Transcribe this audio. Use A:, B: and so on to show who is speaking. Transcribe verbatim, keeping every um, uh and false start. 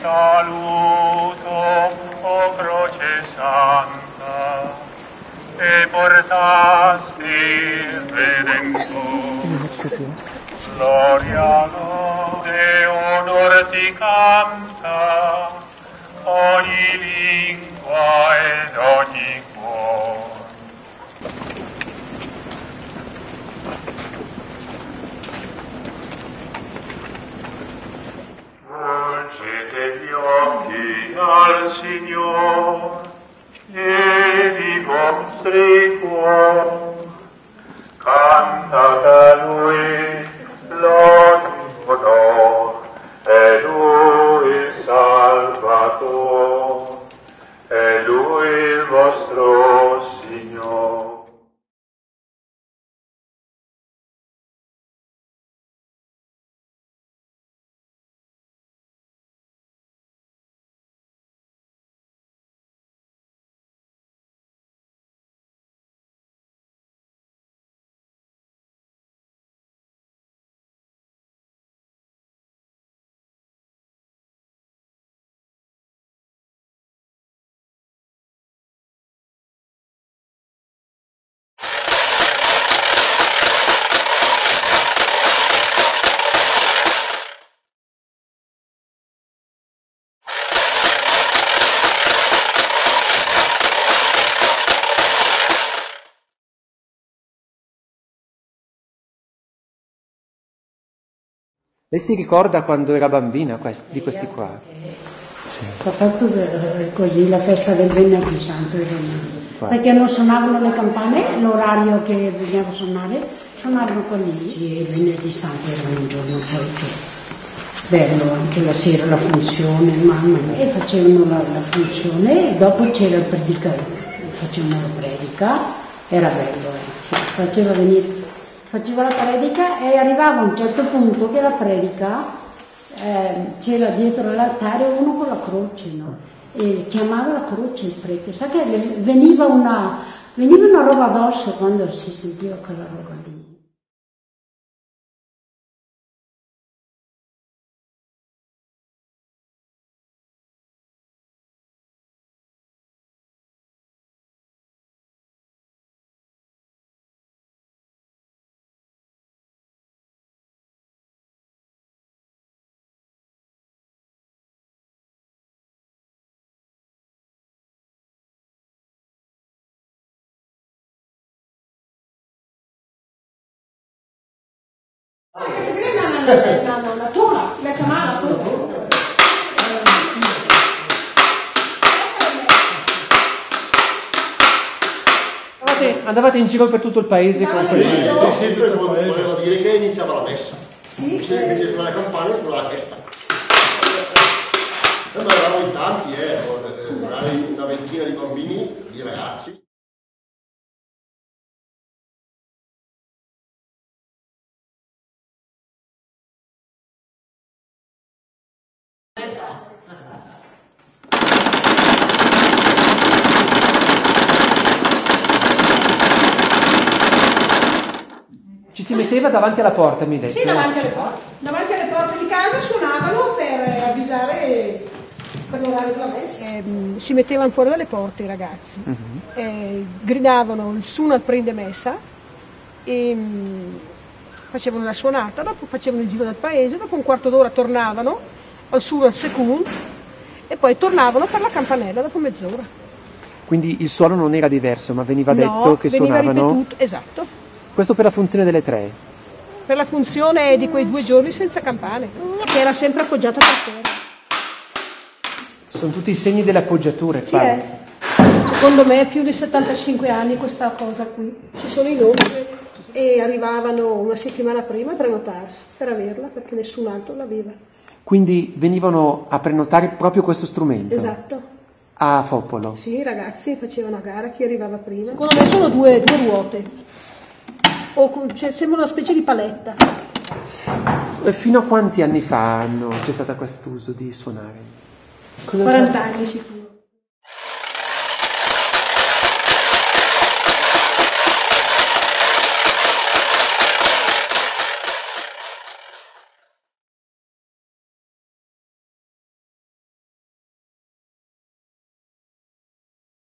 A: saluto, o croce santa, e portasti Redentor. Gloria, lode, onor ti canta, ogni lingua ed ogni cuore. Volgete gli occhi al Signor e i vostri cuori, cantate a Lui lodi d'onor, è Lui Salvatore, è Lui il vostro Signore.
B: Lei si ricorda quando era bambina quest- di questi qua?
C: Sì. Ho fatto così la festa del venerdì santo, perché non suonavano le campane, l'orario che bisognava suonare, suonavano quelli. Sì, il venerdì santo era un giorno poi che bello, anche la sera la funzione, mamma mia, e facevano la, la funzione e dopo c'era il predicatore, facevano la predica, era bello, eh. Faceva venire... Faceva la predica e arrivava a un certo punto che la predica eh, c'era dietro l'altare uno con la croce, no? E chiamava la croce il prete. Sa che veniva una, veniva una roba addosso quando si sentiva quella roba lì.
D: Questa qui è la nonna, la tua, la chiamava tu.
B: Andavate, andavate in giro per tutto il paese con
D: Andavate
B: quelli.
D: in giro.
E: Sì, sì, volevo dire che iniziava la messa.
D: Sì,
E: Invece invece di suonare la campana sulla la testa. Noi eravamo in tanti, eh, magari una ventina di bambini, di ragazzi.
B: Ci si metteva davanti alla porta, mi hai detto?
D: sì, davanti alle porte. Davanti alle porte di casa suonavano per avvisare per l'orario della messa. Eh, si mettevano fuori dalle porte i ragazzi, uh-huh. eh, gridavano il Sunat prende messa e mh, facevano la suonata, dopo facevano il giro del paese, dopo un quarto d'ora tornavano al Sunat Secund e poi tornavano per la campanella dopo mezz'ora.
B: Quindi il suono non era diverso, ma veniva
D: no,
B: detto che
D: veniva
B: suonavano?
D: Ripetuto, esatto.
B: Questo per la funzione delle tre?
D: Per la funzione di quei due giorni senza campane, che era sempre appoggiata per terra.
B: Sono tutti i segni delle appoggiature,
D: Sì, eh. Secondo me è più di settantacinque anni questa cosa qui. Ci sono i nomi e arrivavano una settimana prima a prenotarsi per averla, perché nessun altro l'aveva.
B: Quindi venivano a prenotare proprio questo strumento?
D: Esatto.
B: A Foppolo?
D: Sì, i ragazzi facevano a gara chi arrivava prima. Secondo me sono due, due ruote. O cioè, sembra una specie di paletta.
B: E fino a quanti anni fa hanno, c'è stato questo uso di suonare?
D: quaranta anni sicuro.